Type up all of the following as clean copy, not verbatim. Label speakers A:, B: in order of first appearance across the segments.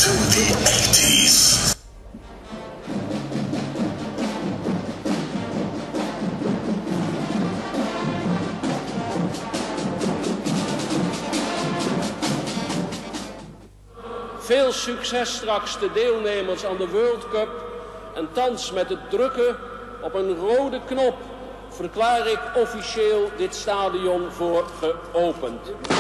A: to the 80s.
B: Veel succes straks de deelnemers aan de World Cup. En thans met het drukken op een rode knop verklaar ik officieel dit stadion voor geopend.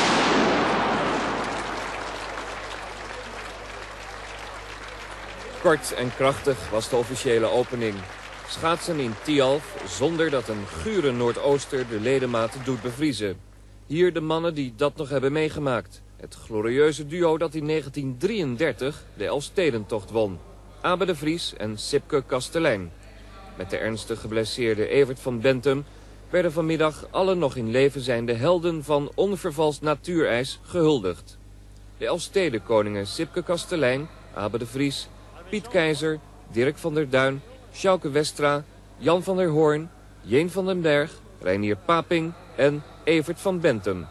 C: Kort en krachtig was de officiële opening. Schaatsen in Tialf zonder dat een gure noordooster de ledematen doet bevriezen. Hier de mannen die dat nog hebben meegemaakt. Het glorieuze duo dat in 1933 de Elfstedentocht won. Abe de Vries en Sipke Kastelein. Met de ernstig geblesseerde Evert van Bentum werden vanmiddag alle nog in leven zijnde helden van onvervalst natuurijs gehuldigd. De Elfstedenkoningen Sipke Kastelein, Abe de Vries, Piet Keizer, Dirk van der Duin, Sjouke Westra, Jan van der Hoorn, Jeen van den Berg, Reinier Paping en Evert van Bentum.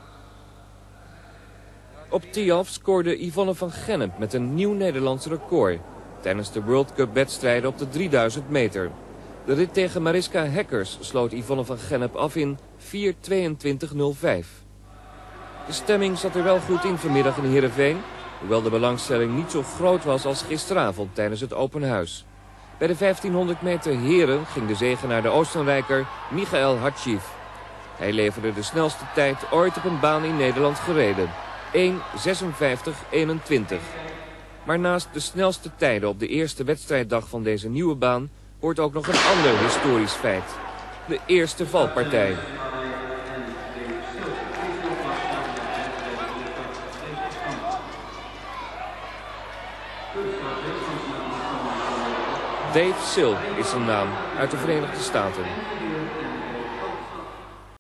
C: Op Tialf scoorde Yvonne van Gennep met een nieuw Nederlands record tijdens de World Cup wedstrijden op de 3000 meter. De rit tegen Mariska Hekkers sloot Yvonne van Gennep af in 4:22:05. De stemming zat er wel goed in vanmiddag in Heerenveen, hoewel de belangstelling niet zo groot was als gisteravond tijdens het open huis. Bij de 1500 meter heren ging de zege naar de Oostenrijker Michael Hatschief. Hij leverde de snelste tijd ooit op een baan in Nederland gereden. 1:56:21. Maar naast de snelste tijden op de eerste wedstrijddag van deze nieuwe baan hoort ook nog een ander historisch feit. De eerste valpartij. Dave Sil is zijn naam, uit de Verenigde Staten.